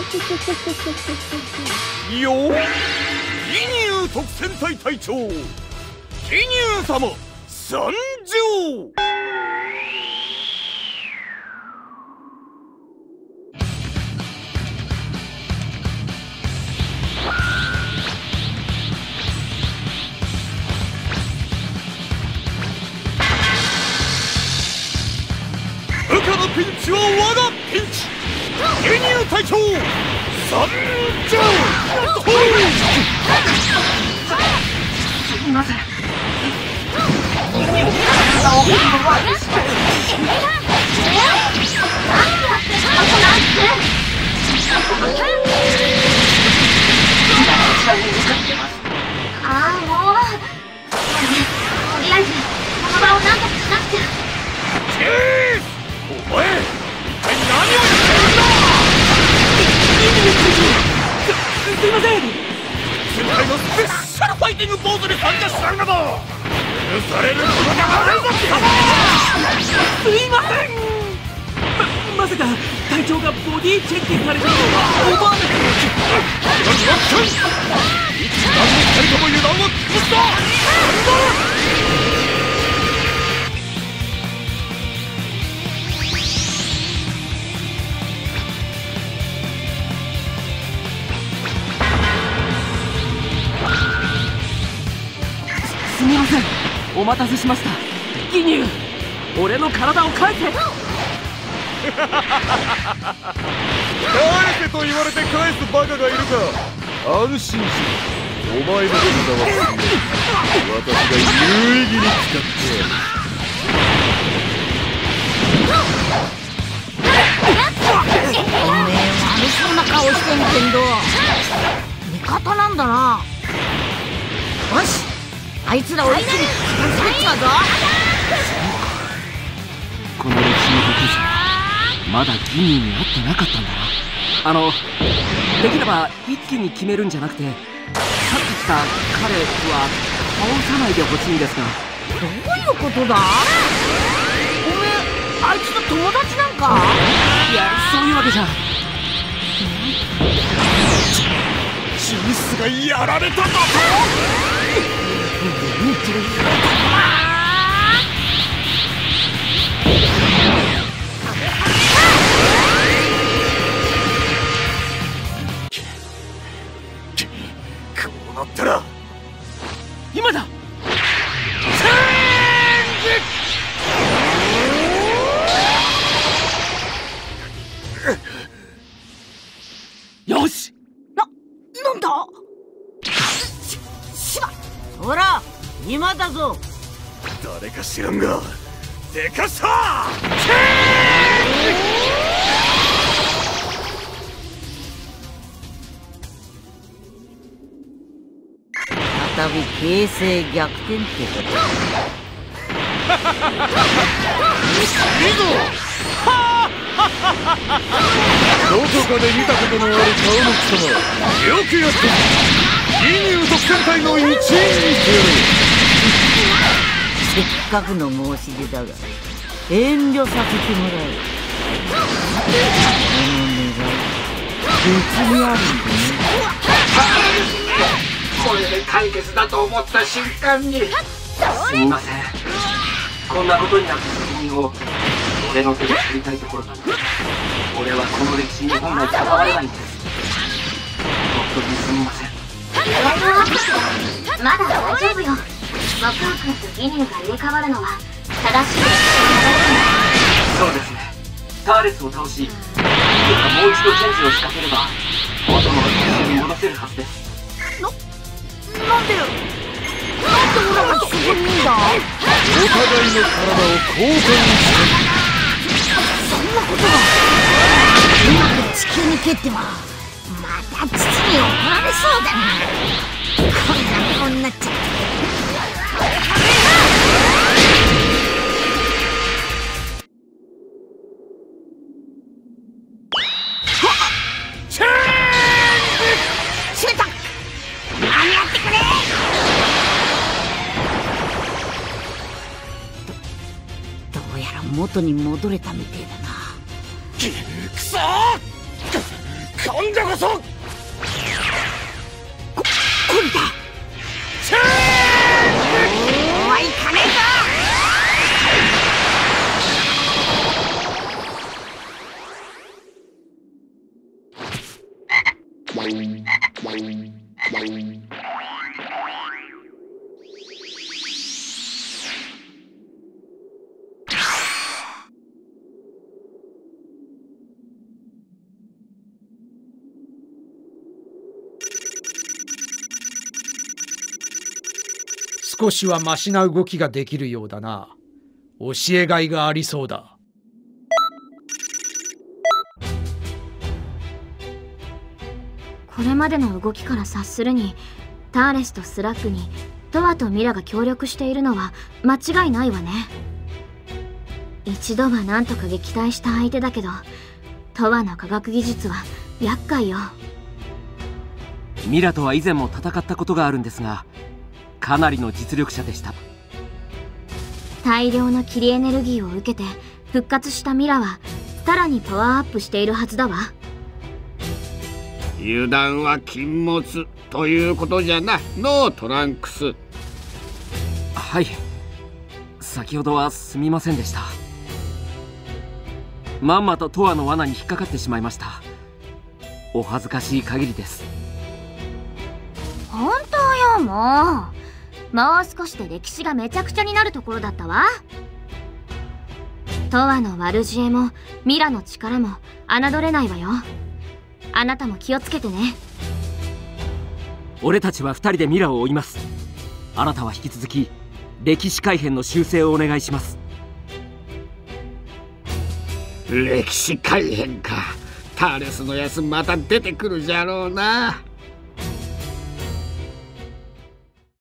よー、ギニュー特戦隊隊長ギニュー様参上。部下のピンチは我がピンチ。ギニュー隊長参上。 すみません。 ああ、もうとりあえずこの場を何とかしなくちゃ。 お前、一体何を言ってるんだ。 すいません。 先輩のスペシャルファイティングポーズに参加したんだぞ。許されることがないぞ貴様。 すいません。まさか隊長がボディチェックされたのは思わなかった。 一番の二人とも油断は禁止だ。 すみません、お待たせしました。ギニュー、俺の体を返せ。 返せと言われて返すバカがいるか。安心しろ、お前の体は私が有意義に使ってやる。 おめえ悪そうな顔してんけど味方なんだな。よし、あいつらを一気に作っちゃうぞ。 この歴史の時じまだギニーに会ってなかったんだな。できれば一気に決めるんじゃなくて、さっき来た彼は倒さないでほしいんですが。 どういうことだ。おめえあいつと友達なんか。 いや、そういうわけじゃ。 ジュースがやられたんだぞ。こうなったら今だ。よし。 なんだ。ほら今だぞ。 誰か知らんがでかした。 再び形勢逆転ってことだ。 いいぞ。どこかで見たことのある顔の貴様、よくやった。ギニュー特戦隊の一員にしてやる。 せっかくの申し出だが遠慮させてもらえる。この願い別にあるんだね。 これで解決だと思った瞬間に。すみません、こんなことになった責任を俺の手で取りたいところなんです。俺はこの歴史に本来関われないんです。本当にすみません。 まだ大丈夫よ。悟空君とギニューが入れ替わるのは正しい。 そうですね。ターレスを倒し、ギニューがもう一度チェンジを仕掛ければ元の歴史に戻せるはずです。 なんで俺らがそこにいんだ。 お互いの体を交換してそんなことが。今の地球に蹴ってもまた父に怒られそうだな。こんな顔になっちゃって。元に戻れたみてえだな。 くそー。 今度こそこれだ。そうはいかねえぞ。 少しはマシな動きができるようだな。教えがいがありそうだ。 これまでの動きから察するに、ターレスとスラッグにトワとミラが協力しているのは間違いないわね。一度はなんとか撃退した相手だけど、トワの科学技術は厄介よ。 ミラとは以前も戦ったことがあるんですが、かなりの実力者でした。 大量の霧エネルギーを受けて復活したミラはさらにパワーアップしているはずだわ。 油断は禁物ということじゃな、ノートランクス。 はい、先ほどはすみませんでした。まんまとトワの罠に引っかかってしまいました。お恥ずかしい限りです。 本当よ、もう少しで歴史がめちゃくちゃになるところだったわ。トワの悪知恵もミラの力も侮れないわよ。あなたも気をつけてね。 俺たちは2人でミラを追います。あなたは引き続き歴史改変の修正をお願いします。 歴史改変か。ターレスのやつまた出てくるじゃろうな。